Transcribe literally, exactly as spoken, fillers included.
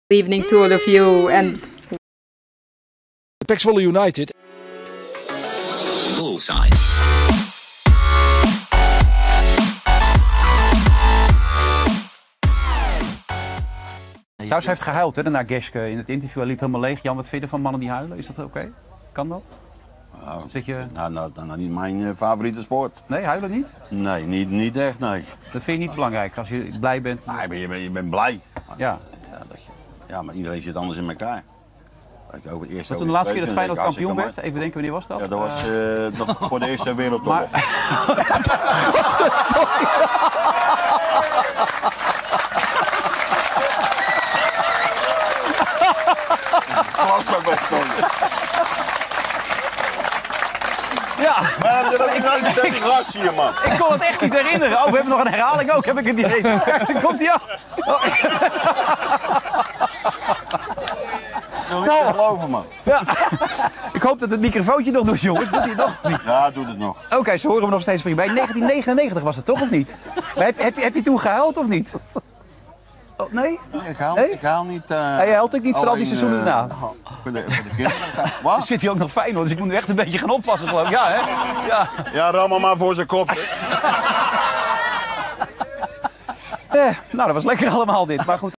Evening to all of you and Pek Zwolle United. Bullseye. Thuis heeft gehuild hè, daarna Geske in het interview. Hij liep helemaal leeg. Jan, wat vind je ervan mannen die huilen? Is dat oké? Okay? Kan dat? Nou, Zit je... nou, nou, nou, niet mijn uh, favoriete sport. Nee, huilen niet? Nee, niet, niet echt, nee. Dat vind je niet belangrijk als je blij bent? Nee, je, bent, je, bent, je bent blij. Maar, ja. Ja, dat je, ja, maar iedereen zit anders in elkaar. Over het eerste toen de laatste keer dat Feyenoord kampioen werd, even denken wanneer was dat? Ja, dat was uh, nog voor de eerste wereldoorlog. Maar... Ja, maar dat is een ik, ik, ras hier, man. Ik kon het echt niet herinneren. Oh, we hebben nog een herhaling ook, heb ik het idee. Toen komt hij af. Oh. Ik wil niet geloven, man. Ja. Ik hoop dat het microfoontje nog doet, jongens. Doet hij nog niet? Ja, doet het nog. Oké, okay, ze horen me nog steeds prima. Bij negentien negenennegentig was het toch, of niet? Heb, heb, heb je toen gehuild, of niet? Oh, nee? Nee, ik haal, nee? ik haal niet... Uh, Hij huilt ook niet voor al die seizoenen daarna? Uh, voor de, voor de kinderen. Wat? Zit hij ook nog fijn, hoor, dus ik moet nu echt een beetje gaan oppassen, geloof ik. Ja, hè? Ja, ja, ram maar, maar voor zijn kop. eh, nou, dat was lekker allemaal dit, maar goed.